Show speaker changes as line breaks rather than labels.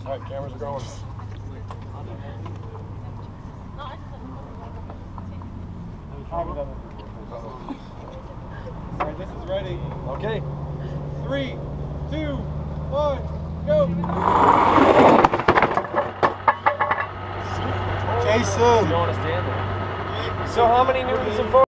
All right, cameras are going.
All right, this is ready.
Okay.
3, 2, 1, go.
Jason.
You want to stand there?
So how many newtons of force?